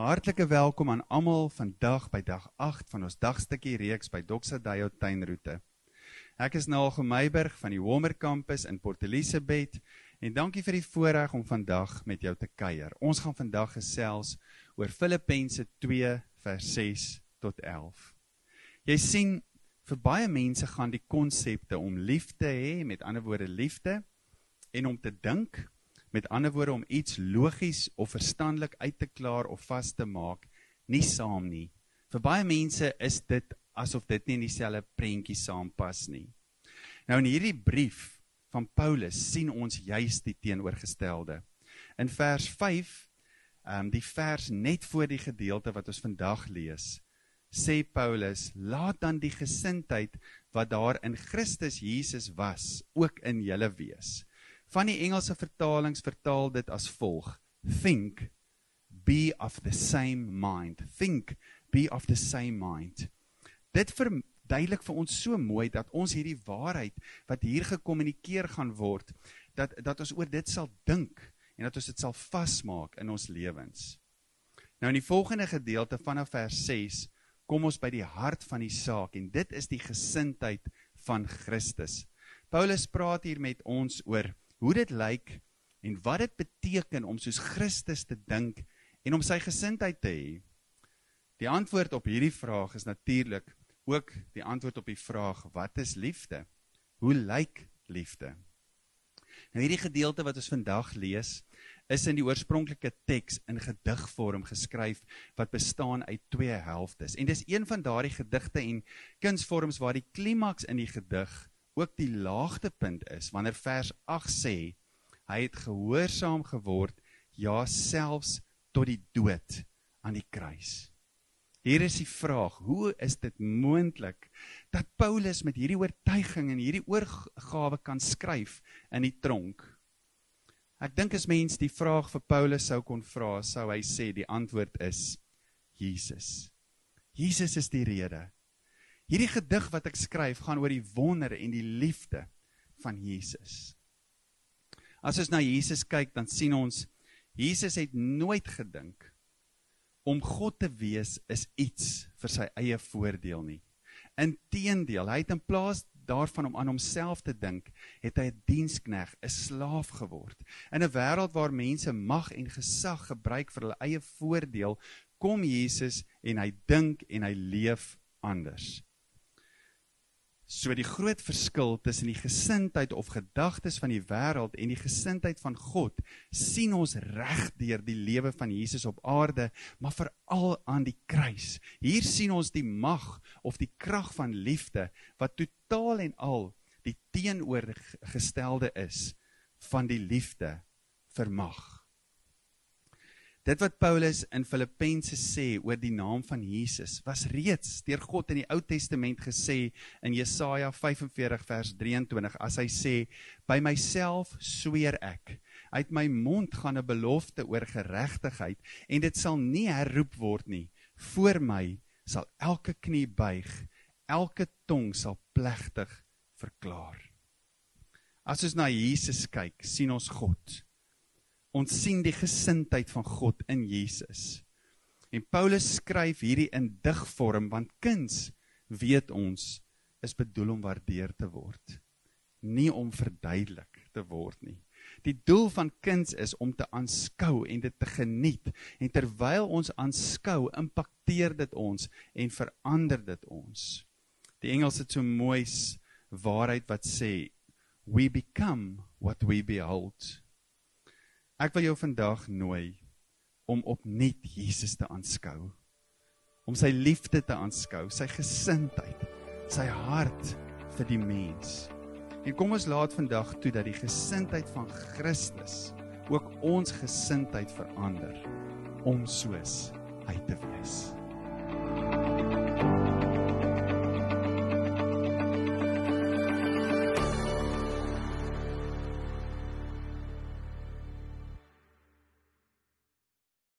Hartlike welkom aan almal vandag by dag 8 van ons Dagstukkie reeks by Dagstukkie tuinroete. Ek is Nagel Meiberg van die Homer Campus in Port Elizabeth en dankie vir die voorreg om vandag met jou te kuier. Ons gaan vandag gesels oor Filippense 2 vers 6 tot 11. Jy sien, vir baie mense gaan die konsepte om lief te hê, met ander woorde liefde, en om te dink, met ander woorde om iets logies of verstandelik uit te klaar of vas te maak, nie saam nie. Vir baie mense is dit asof dit nie in dieselfde prentjie saampas nie. Nou in hierdie brief van Paulus sien ons juist die teenoorgestelde. In vers 5, die vers net voor die gedeelte wat ons vandag lees, sê Paulus, laat dan die gesindheid wat daar in Christus Jesus was, ook in julle wees. Van die Engelse vertalings vertaal dit as volg, think, be of the same mind. Think, be of the same mind. Dit verduidelik vir ons so mooi, dat ons hierdie waarheid, wat hier gekommunikeer gaan word, dat ons oor dit sal dink, en dat ons dit sal vasmaak in ons lewens. Nou in die volgende gedeelte vanaf vers 6, kom ons by die hart van die saak, en dit is die gesindheid van Christus. Paulus praat hier met ons oor hoe dit lyk en wat dit beteken om soos Christus te dink en om sy gesindheid te hê. Die antwoord op hierdie vraag is natuurlik ook die antwoord op die vraag, wat is liefde? Hoe lyk liefde? Nou hierdie gedeelte wat ons vandag lees, is in die oorspronklike teks in gedigvorm geskryf, wat bestaan uit 2 helftes. En dis een van daardie gedigte en kunsvorms waar die klimaks in die gedig ook die laagtepunt is, wanneer vers 8 sê, hy het gehoorsaam geword, ja selfs tot die dood aan die kruis. Hier is die vraag, hoe is dit moontlik, dat Paulus met hierdie oortuiging en hierdie oorgawe kan skryf in die tronk? Ek dink as mens die vraag vir Paulus sou kon vra, sou hy sê, die antwoord is, Jesus. Jesus is die rede. Hierdie gedig wat ek skryf, gaan oor die wonder en die liefde van Jesus. As ons na Jesus kyk, dan sien ons, Jesus het nooit gedink, om God te wees is iets vir sy eie voordeel nie. Inteendeel, hy het in plaas daarvan om aan homself te dink, het hy 'n diensknegt, 'n slaaf geword. In 'n wêreld waar mense mag en gesag gebruik vir hulle eie voordeel, kom Jesus en hy dink en hy leef anders. So die groot verskil tussen die gesindheid of gedagtes van die wêreld en die gesindheid van God, sien ons reg deur die lewe van Jesus op aarde, maar veral aan die kruis. Hier sien ons die mag of die krag van liefde, wat totaal en al die teenoorgestelde is van die liefde vermag. Dit wat Paulus in Filippense sê oor die naam van Jesus, was reeds deur God in die Ou Testament gesê in Jesaja 45 vers 23, as hy sê, by myself sweer ek, uit my mond gaan 'n belofte oor geregtigheid, en dit sal nie herroep word nie, voor my sal elke knie buig, elke tong sal plegtig verklaar. As ons na Jesus kyk, sien ons God. Ons sien die gesindheid van God in Jesus. En Paulus skryf hierdie in digvorm, want kuns, weet ons, is bedoel om waardeer te word, nie om verduidelik te word nie. Die doel van kuns is om te aanskou en dit te geniet, en terwyl ons aanskou, impakteer dit ons en verander dit ons. Die Engels het so mooi waarheid wat sê, we become what we behold. Ek wil jou vandag nooi om opnuut Jesus te aanskou, om sy liefde te aanskou, sy gesindheid, sy hart vir die mens. En kom ons laat vandag toe dat die gesindheid van Christus ook ons gesindheid verander, om soos hy te